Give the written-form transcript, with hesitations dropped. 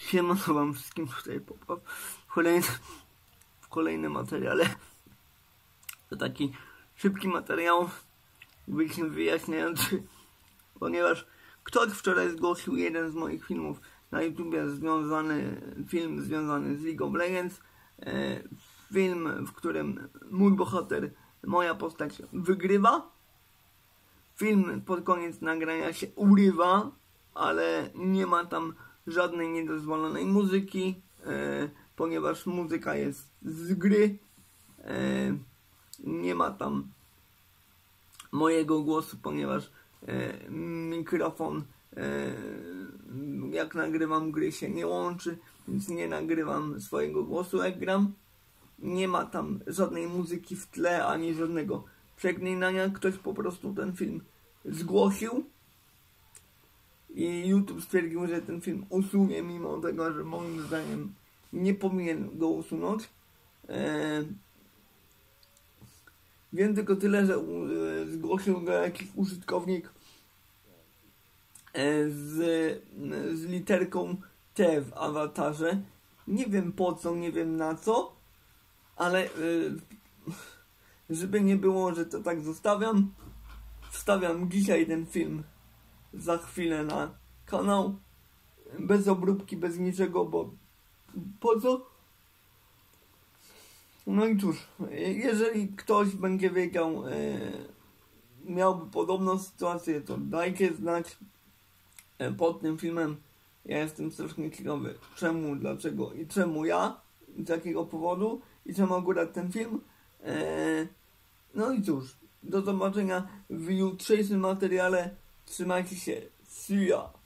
Siemano wam wszystkim tutaj Popaw w kolejnym materiale. To taki szybki materiał, wyjaśniający, ponieważ ktoś wczoraj zgłosił jeden z moich filmów na YouTubie, film związany z League of Legends. Film, w którym mój bohater, moja postać wygrywa. Film pod koniec nagrania się urywa, ale nie ma tam żadnej niedozwolonej muzyki, ponieważ muzyka jest z gry. Nie ma tam mojego głosu, ponieważ mikrofon, jak nagrywam gry, się nie łączy, więc nie nagrywam swojego głosu jak gram. Nie ma tam żadnej muzyki w tle, ani żadnego przeklinania. Ktoś po prostu ten film zgłosił i YouTube stwierdził, że ten film usunie, mimo tego, że moim zdaniem nie powinien go usunąć. Wiem tylko tyle, że zgłosił go jakiś użytkownik z literką T w awatarze. Nie wiem po co, nie wiem na co, ale żeby nie było, że to tak zostawiam, wstawiam dzisiaj ten film za chwilę na kanał, bez obróbki, bez niczego, bo po co? No i cóż, jeżeli ktoś będzie wiedział, miałby podobną sytuację, to dajcie znać pod tym filmem. Ja jestem strasznie ciekawy, czemu, dlaczego i czemu ja, z jakiego powodu i czemu akurat ten film. No i cóż, do zobaczenia w jutrzejszym materiale. Trzymajcie się. See ya.